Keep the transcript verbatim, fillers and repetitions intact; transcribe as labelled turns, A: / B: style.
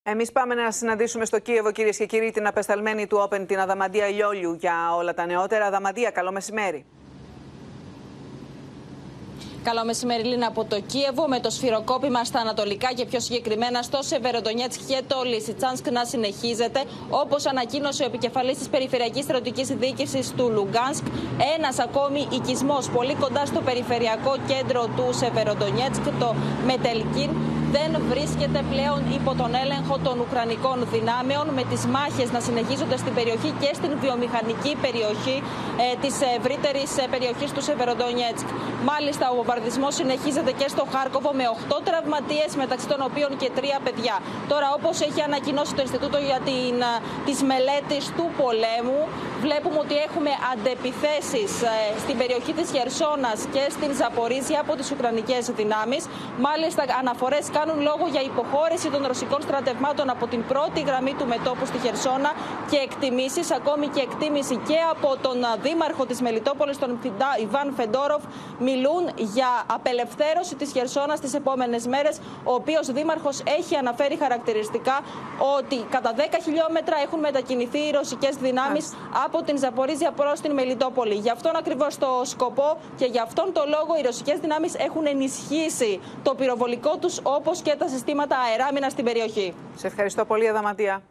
A: Εμείς πάμε να συναντήσουμε στο Κίεβο, κυρίες και κύριοι, την απεσταλμένη του Όπεν, την Αδαμαντία Λιόλιου, για όλα τα νεότερα. Αδαμαντία, καλό μεσημέρι.
B: Καλό μεσημέρι, Λίνα, από το Κίεβο, με το σφυροκόπημα στα ανατολικά και πιο συγκεκριμένα στο Σεβεροντονιέτσκ και το Λισιτσάνσκ να συνεχίζεται. Όπως ανακοίνωσε ο επικεφαλής της Περιφερειακής Στρατιωτικής Διοίκησης του Λουγκάνσκ, ένας ακόμη οικισμός πολύ κοντά στο περιφερειακό κέντρο του Σεβεροντονιέτσκ, το Μετελκίν, δεν βρίσκεται πλέον υπό τον έλεγχο των Ουκρανικών δυνάμεων, με τις μάχες να συνεχίζονται στην περιοχή και στην βιομηχανική περιοχή ε, της ευρύτερης περιοχής του Σεβεροντονιέτσκ. Μάλιστα, ο βομβαρδισμός συνεχίζεται και στο Χάρκοβο με οκτώ τραυματίες, μεταξύ των οποίων και τρία παιδιά. Τώρα, όπως έχει ανακοινώσει το Ινστιτούτο για την, της μελέτης του πολέμου, βλέπουμε ότι έχουμε αντεπιθέσεις ε, στην περιοχή της Χερσόνας και στην Ζαπορίζια από τις Ουκρανικές δυνάμεις. Μάλιστα, αναφορές κάνουν λόγο για υποχώρηση των ρωσικών στρατευμάτων από την πρώτη γραμμή του μετώπου στη Χερσόνα και εκτιμήσεις, ακόμη και εκτίμηση και από τον δήμαρχο της Μελιτόπολης, τον Ιβάν Φεντόροφ, μιλούν για απελευθέρωση της Χερσόνας τις επόμενες μέρες. Ο οποίος δήμαρχος έχει αναφέρει χαρακτηριστικά ότι κατά δέκα χιλιόμετρα έχουν μετακινηθεί οι ρωσικές δυνάμεις από την Ζαπορίζια προς την Μελιτόπολη. Γι' αυτόν ακριβώς το σκοπό και γι' αυτόν το λόγο οι ρωσικές δυνάμεις έχουν ενισχύσει το πυροβολικό τους, όπως και τα συστήματα αεράμινας στην περιοχή.
A: Σε ευχαριστώ πολύ, Αδαμαντία.